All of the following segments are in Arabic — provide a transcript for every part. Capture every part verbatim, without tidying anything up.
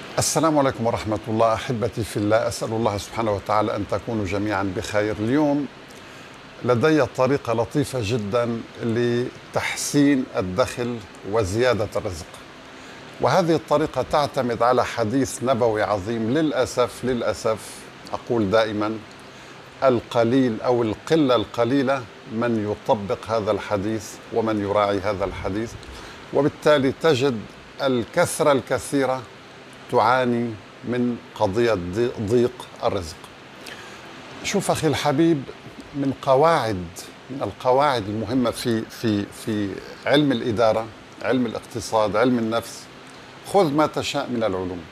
السلام عليكم ورحمة الله. أحبتي في الله، أسأل الله سبحانه وتعالى أن تكونوا جميعا بخير. اليوم لدي طريقة لطيفة جدا لتحسين الدخل وزيادة الرزق، وهذه الطريقة تعتمد على حديث نبوي عظيم. للأسف للأسف أقول دائما القليل أو القلة القليلة من يطبق هذا الحديث ومن يراعي هذا الحديث، وبالتالي تجد الكثرة الكثيرة تعاني من قضية ضيق الرزق. شوف أخي الحبيب، من قواعد من القواعد المهمة في في في علم الإدارة، علم الاقتصاد، علم النفس، خذ ما تشاء من العلوم.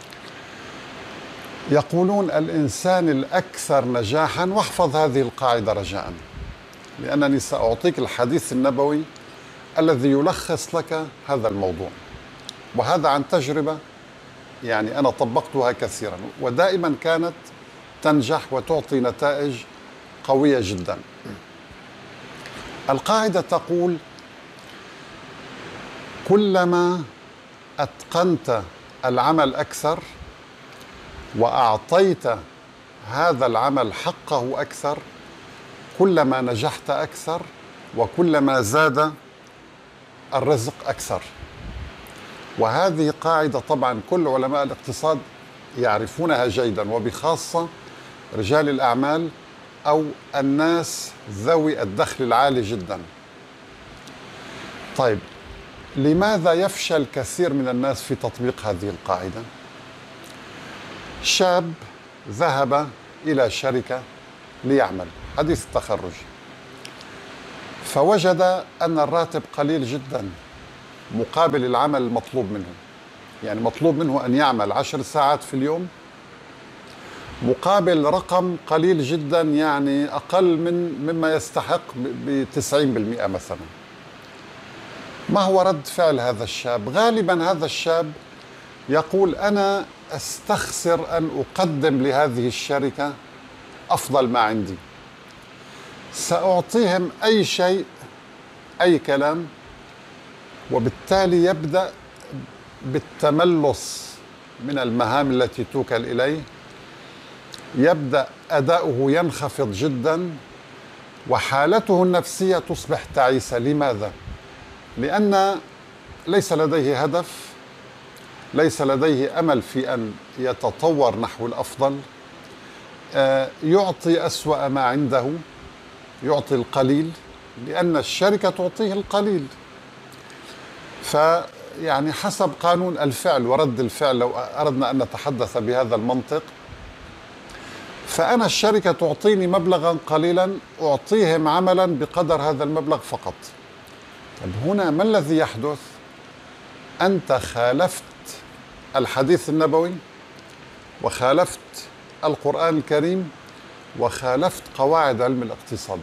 يقولون الإنسان الأكثر نجاحا، واحفظ هذه القاعدة رجاء، لأنني سأعطيك الحديث النبوي الذي يلخص لك هذا الموضوع، وهذا عن تجربة يعني أنا طبقتها كثيرا، ودائما كانت تنجح وتعطي نتائج قوية جدا. القاعدة تقول: كلما أتقنت العمل أكثر وأعطيت هذا العمل حقه أكثر، كلما نجحت أكثر وكلما زاد الرزق أكثر. وهذه قاعدة طبعا كل علماء الاقتصاد يعرفونها جيدا، وبخاصة رجال الأعمال أو الناس ذوي الدخل العالي جدا. طيب، لماذا يفشل كثير من الناس في تطبيق هذه القاعدة؟ شاب ذهب إلى شركة ليعمل، حديث التخرج، فوجد أن الراتب قليل جدا مقابل العمل المطلوب منه. يعني مطلوب منه أن يعمل عشر ساعات في اليوم مقابل رقم قليل جدا، يعني أقل من مما يستحق بتسعين بالمئة مثلا. ما هو رد فعل هذا الشاب؟ غالبا هذا الشاب يقول: أنا أستخسر أن أقدم لهذه الشركة أفضل ما عندي، سأعطيهم أي شيء، أي كلام. وبالتالي يبدأ بالتملص من المهام التي توكل إليه، يبدأ أداؤه ينخفض جدا، وحالته النفسية تصبح تعيسة. لماذا؟ لأن ليس لديه هدف، ليس لديه أمل في أن يتطور نحو الأفضل، يعطي أسوأ ما عنده، يعطي القليل لأن الشركة تعطيه القليل. فيعني حسب قانون الفعل ورد الفعل، لو أردنا أن نتحدث بهذا المنطق، فأنا الشركة تعطيني مبلغا قليلا، أعطيهم عملا بقدر هذا المبلغ فقط. طب هنا ما الذي يحدث؟ أنت خالفت الحديث النبوي، وخالفت القرآن الكريم، وخالفت قواعد علم الاقتصاد.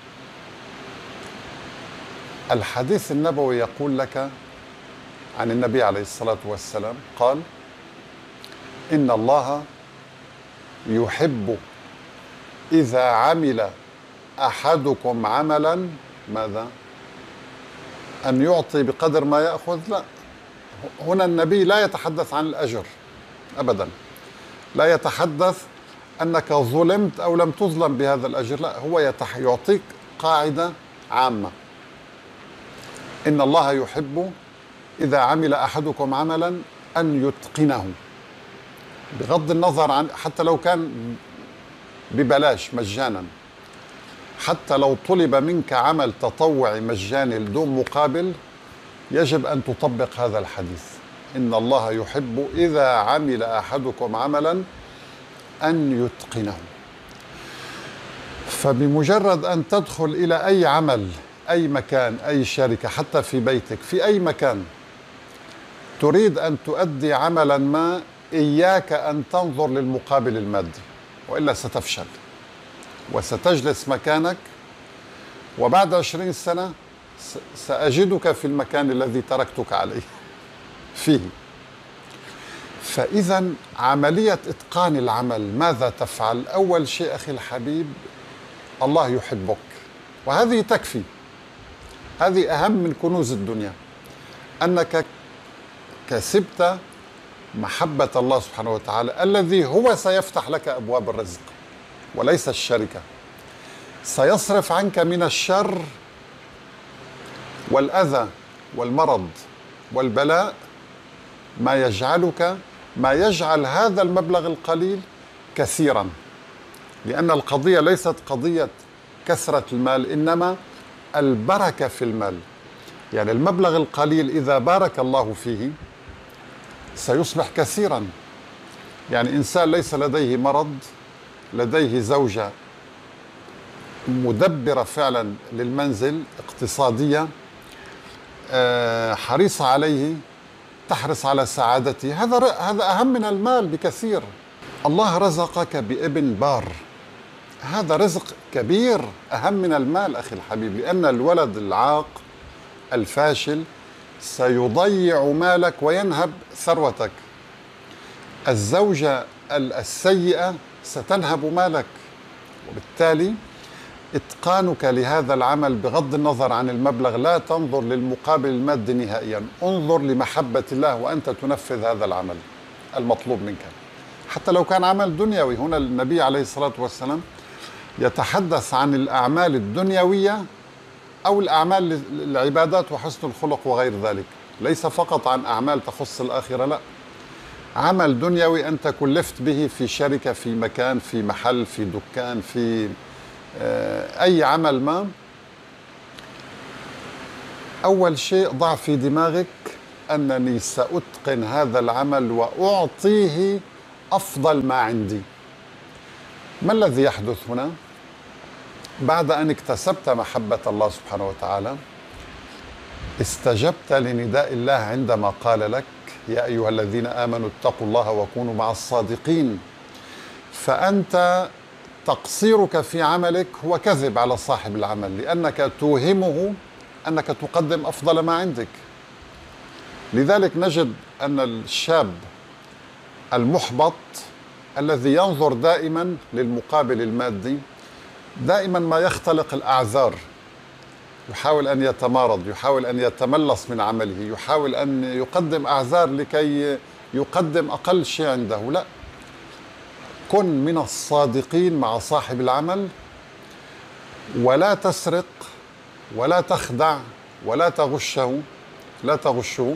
الحديث النبوي يقول لك عن النبي عليه الصلاة والسلام قال: إن الله يحب إذا عمل أحدكم عملا ماذا؟ أن يعطي بقدر ما يأخذ. لا، هنا النبي لا يتحدث عن الأجر أبدا، لا يتحدث أنك ظلمت أو لم تظلم بهذا الأجر، لا، هو يتح... يعطيك قاعدة عامة: إن الله يحب إذا عمل أحدكم عملا أن يتقنه، بغض النظر عن حتى لو كان ببلاش مجانا، حتى لو طلب منك عمل تطوعي مجاني بدون مقابل، يجب أن تطبق هذا الحديث: إن الله يحب إذا عمل أحدكم عملا أن يتقنه. فبمجرد أن تدخل إلى أي عمل، أي مكان، أي شركة، حتى في بيتك، في أي مكان، تريد أن تؤدي عملا ما، إياك أن تنظر للمقابل المادي، وإلا ستفشل وستجلس مكانك، وبعد عشرين سنة سأجدك في المكان الذي تركتك عليه فيه. فإذا عملية إتقان العمل ماذا تفعل؟ أول شيء أخي الحبيب، الله يحبك، وهذه تكفي، هذه أهم من كنوز الدنيا، أنك كسبت محبة الله سبحانه وتعالى الذي هو سيفتح لك أبواب الرزق وليس الشركة، سيصرف عنك من الشر والأذى والمرض والبلاء ما يجعلك ما يجعل هذا المبلغ القليل كثيرا، لأن القضية ليست قضية كثرة المال إنما البركة في المال. يعني المبلغ القليل إذا بارك الله فيه سيصبح كثيرا. يعني إنسان ليس لديه مرض، لديه زوجة مدبرة فعلا للمنزل، اقتصادية، حريصة عليه، تحرص على سعادته، هذا هذا أهم من المال بكثير. الله رزقك بابن بار، هذا رزق كبير أهم من المال أخي الحبيب، لأن الولد العاق الفاشل سيضيع مالك وينهب ثروتك. الزوجة السيئة ستنهب مالك، وبالتالي إتقانك لهذا العمل بغض النظر عن المبلغ، لا تنظر للمقابل المادي نهائيا، انظر لمحبة الله وأنت تنفذ هذا العمل المطلوب منك، حتى لو كان عمل دنيوي. هنا النبي عليه الصلاة والسلام يتحدث عن الأعمال الدنيوية أو الأعمال العبادات وحسن الخلق وغير ذلك، ليس فقط عن أعمال تخص الآخرة، لا، عمل دنيوي أنت كلفت به في شركة، في مكان، في محل، في دكان، في أي عمل ما. أول شيء ضع في دماغك أنني سأتقن هذا العمل وأعطيه أفضل ما عندي. ما الذي يحدث هنا؟ بعد أن اكتسبت محبة الله سبحانه وتعالى، استجبت لنداء الله عندما قال لك يا أيها الذين آمنوا اتقوا الله وكونوا مع الصادقين، فأنت تقصيرك في عملك هو كذب على صاحب العمل، لأنك توهمه أنك تقدم أفضل ما عندك. لذلك نجد أن الشاب المحبط الذي ينظر دائما للمقابل المادي دائما ما يختلق الأعذار، يحاول أن يتمارض، يحاول أن يتملص من عمله، يحاول أن يقدم أعذار لكي يقدم أقل شيء عنده. لا، كن من الصادقين مع صاحب العمل، ولا تسرق ولا تخدع ولا تغشه لا تغشه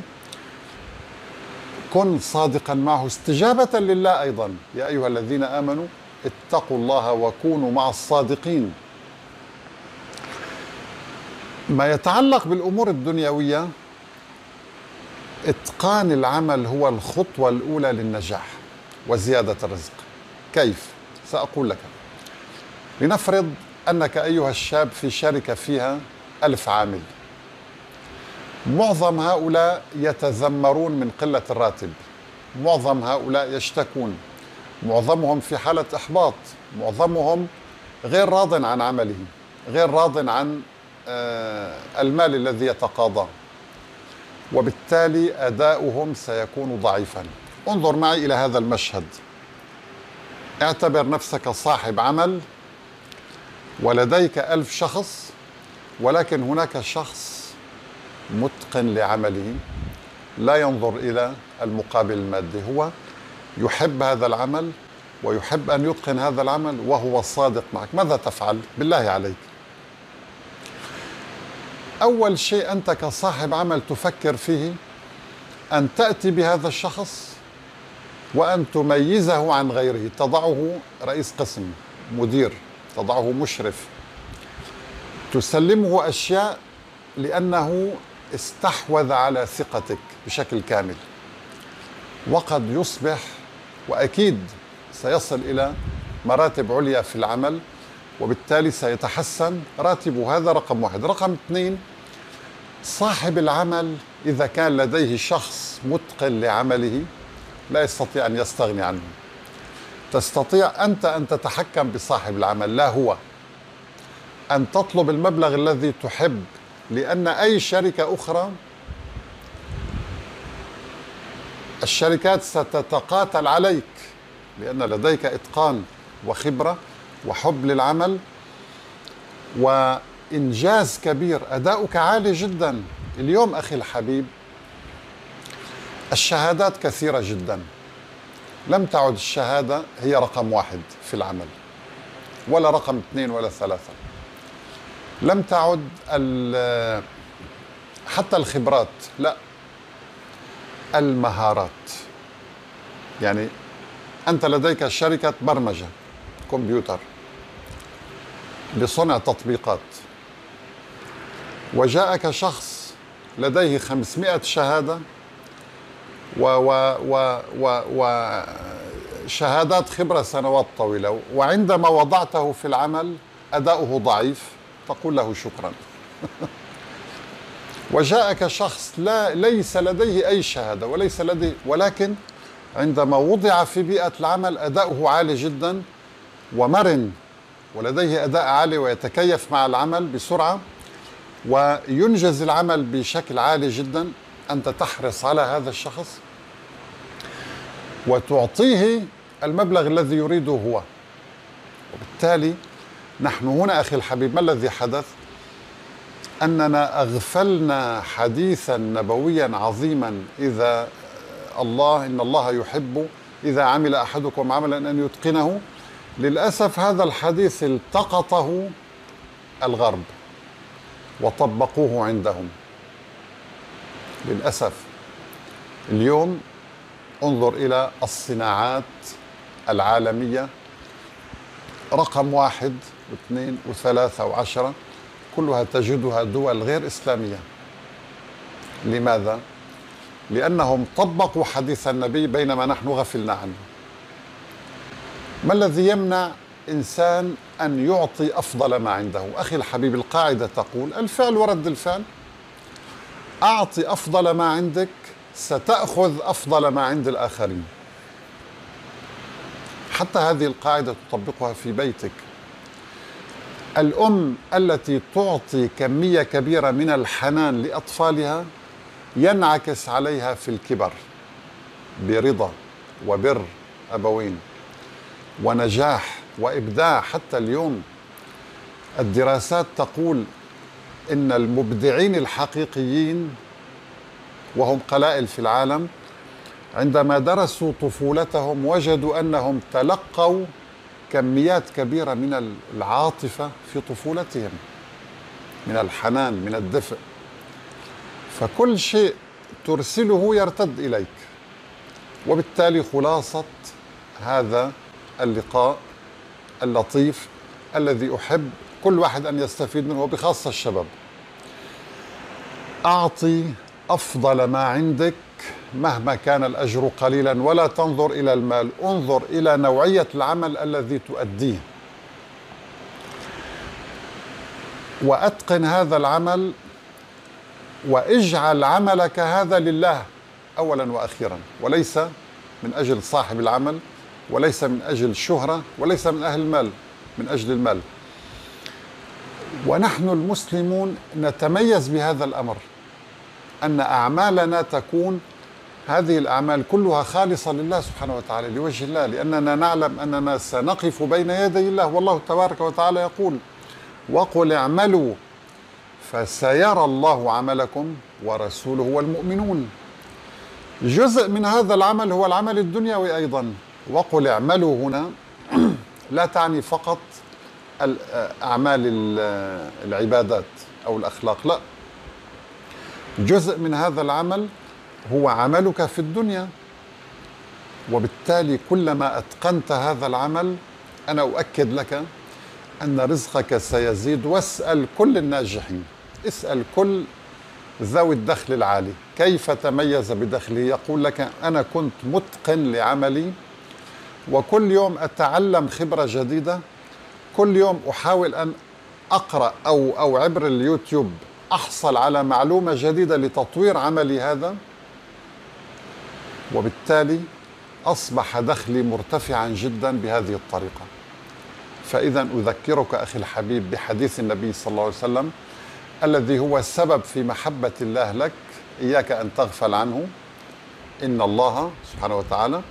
كن صادقا معه استجابة لله أيضا. يا أيها الذين آمنوا اتقوا الله وكونوا مع الصادقين. ما يتعلق بالأمور الدنيوية، إتقان العمل هو الخطوة الأولى للنجاح وزيادة الرزق. كيف؟ سأقول لك. لنفرض أنك أيها الشاب في شركة فيها ألف عامل، معظم هؤلاء يتذمرون من قلة الراتب، معظم هؤلاء يشتكون، معظمهم في حالة إحباط، معظمهم غير راض عن عمله، غير راض عن المال الذي يتقاضاه، وبالتالي أداؤهم سيكون ضعيفا. انظر معي إلى هذا المشهد. اعتبر نفسك صاحب عمل ولديك ألف شخص، ولكن هناك شخص متقن لعمله لا ينظر إلى المقابل المادي، هو يحب هذا العمل ويحب أن يتقن هذا العمل وهو صادق معك. ماذا تفعل؟ بالله عليك، أول شيء أنت كصاحب عمل تفكر فيه أن تأتي بهذا الشخص وأن تميزه عن غيره، تضعه رئيس قسم، مدير، تضعه مشرف، تسلمه أشياء لأنه استحوذ على ثقتك بشكل كامل، وقد يصبح وأكيد سيصل إلى مراتب عليا في العمل، وبالتالي سيتحسن راتبه. هذا رقم واحد. رقم اثنين، صاحب العمل إذا كان لديه شخص متقن لعمله لا يستطيع أن يستغني عنه. تستطيع أنت أن تتحكم بصاحب العمل، لا هو، أن تطلب المبلغ الذي تحب، لأن أي شركة أخرى الشركات ستتقاتل عليك، لأن لديك إتقان وخبرة وحب للعمل وإنجاز كبير، أداؤك عالي جدا. اليوم أخي الحبيب الشهادات كثيرة جدا، لم تعد الشهادة هي رقم واحد في العمل، ولا رقم اثنين ولا ثلاثة. لم تعد حتى الخبرات، لا، المهارات. يعني أنت لديك شركة برمجة كمبيوتر لصنع تطبيقات، وجاءك شخص لديه خمسمائة شهادة و و و و وشهادات خبرة سنوات طويلة، وعندما وضعته في العمل أداؤه ضعيف، تقول له شكرا. وجاءك شخص لا ليس لديه أي شهادة وليس لديه، ولكن عندما وضع في بيئة العمل أداؤه عالي جدا ومرن، ولديه أداء عالي ويتكيف مع العمل بسرعة وينجز العمل بشكل عالي جدا. أنت تحرص على هذا الشخص وتعطيه المبلغ الذي يريده هو. وبالتالي نحن هنا أخي الحبيب، ما الذي حدث؟ أننا أغفلنا حديثا نبويا عظيما، إذا الله إن الله يحب إذا عمل أحدكم عملا أن يتقنه. للأسف هذا الحديث التقطه الغرب وطبقوه عندهم للأسف. اليوم انظر إلى الصناعات العالمية، رقم واحد واثنين وثلاثة وعشرة، كلها تجدها دول غير إسلامية. لماذا؟ لأنهم طبقوا حديث النبي بينما نحن غفلنا عنه. ما الذي يمنع إنسان أن يعطي أفضل ما عنده؟ أخي الحبيب، القاعدة تقول الفعل ورد الفعل. أعطي أفضل ما عندك ستأخذ أفضل ما عند الآخرين. حتى هذه القاعدة تطبقها في بيتك. الأم التي تعطي كمية كبيرة من الحنان لأطفالها ينعكس عليها في الكبر برضا وبر أبوين ونجاح وإبداع. حتى اليوم الدراسات تقول إن المبدعين الحقيقيين، وهم قلائل في العالم، عندما درسوا طفولتهم وجدوا أنهم تلقوا كميات كبيرة من العاطفة في طفولتهم، من الحنان، من الدفء. فكل شيء ترسله يرتد إليك. وبالتالي خلاصة هذا اللقاء اللطيف الذي أحب كل واحد أن يستفيد منه، وبخاصة الشباب: أعطي أفضل ما عندك مهما كان الأجر قليلا، ولا تنظر إلى المال، انظر إلى نوعية العمل الذي تؤديه، وأتقن هذا العمل، واجعل عملك هذا لله أولا وأخيرا، وليس من أجل صاحب العمل، وليس من أجل الشهرة، وليس من أهل المال، من أجل المال. ونحن المسلمون نتميز بهذا الأمر، أن أعمالنا تكون هذه الأعمال كلها خالصة لله سبحانه وتعالى، لوجه الله، لأننا نعلم أننا سنقف بين يدي الله، والله تبارك وتعالى يقول: وقل اعملوا فسيرى الله عملكم ورسوله والمؤمنون. جزء من هذا العمل هو العمل الدنيوي أيضا. وقل اعملوا هنا لا تعني فقط أعمال العبادات أو الأخلاق، لا، جزء من هذا العمل هو عملك في الدنيا. وبالتالي كلما أتقنت هذا العمل أنا أؤكد لك أن رزقك سيزيد. واسأل كل الناجحين، اسأل كل ذوي الدخل العالي كيف تميز بدخله، يقول لك: أنا كنت متقن لعملي، وكل يوم أتعلم خبرة جديدة، كل يوم أحاول أن أقرأ أو أو عبر اليوتيوب أحصل على معلومة جديدة لتطوير عملي هذا، وبالتالي أصبح دخلي مرتفعا جدا بهذه الطريقة. فإذا أذكرك أخي الحبيب بحديث النبي صلى الله عليه وسلم الذي هو السبب في محبة الله لك، إياك أن تغفل عنه: إن الله سبحانه وتعالى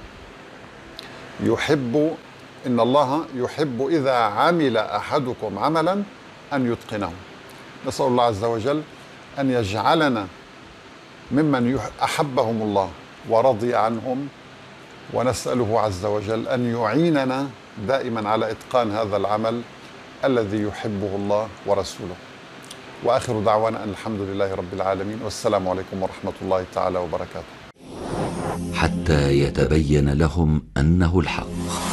يحب إن الله يحب إذا عمل أحدكم عملا أن يتقنه. نسأل الله عز وجل أن يجعلنا ممن أحبهم الله ورضي عنهم، ونسأله عز وجل أن يعيننا دائما على إتقان هذا العمل الذي يحبه الله ورسوله. وآخر دعوانا أن الحمد لله رب العالمين، والسلام عليكم ورحمة الله تعالى وبركاته. حتى يتبين لهم أنه الحق.